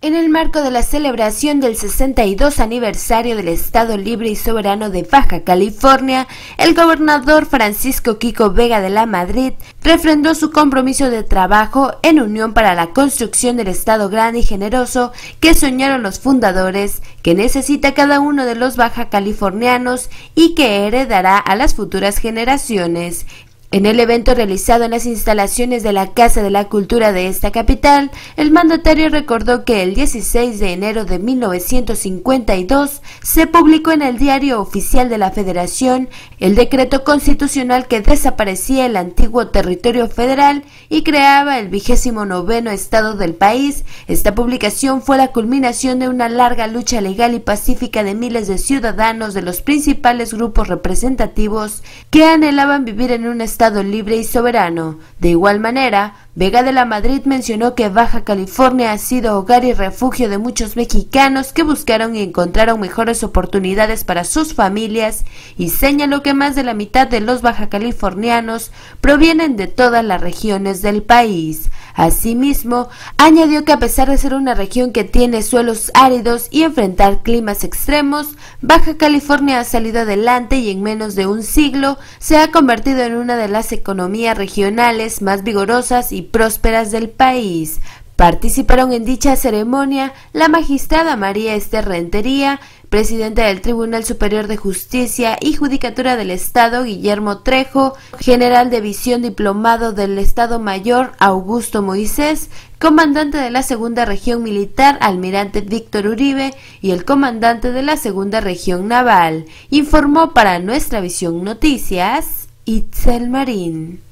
En el marco de la celebración del 62 aniversario del Estado Libre y Soberano de Baja California, el gobernador Francisco Quico Vega de la Madrid refrendó su compromiso de trabajo en unión para la construcción del Estado grande y generoso que soñaron los fundadores, que necesita cada uno de los baja californianos y que heredará a las futuras generaciones. En el evento realizado en las instalaciones de la Casa de la Cultura de esta capital, el mandatario recordó que el 16 de enero de 1952 se publicó en el Diario Oficial de la Federación el decreto constitucional que desaparecía el antiguo territorio federal y creaba el 29º estado del país. Esta publicación fue la culminación de una larga lucha legal y pacífica de miles de ciudadanos de los principales grupos representativos que anhelaban vivir en un Estado libre y soberano. De igual manera, Vega de la Madrid mencionó que Baja California ha sido hogar y refugio de muchos mexicanos que buscaron y encontraron mejores oportunidades para sus familias y señaló que más de la mitad de los baja californianos provienen de todas las regiones del país. Asimismo, añadió que a pesar de ser una región que tiene suelos áridos y enfrentar climas extremos, Baja California ha salido adelante y en menos de un siglo se ha convertido en una de las economías regionales más vigorosas y prósperas del país. Participaron en dicha ceremonia la magistrada María Esther Rentería, presidenta del Tribunal Superior de Justicia y Judicatura del Estado Guillermo Trejo, general de Visión diplomado del Estado Mayor Augusto Moisés, comandante de la Segunda Región Militar Almirante Víctor Uribe y el comandante de la Segunda Región Naval. Informó para Nuestra Visión Noticias, Itzel Marín.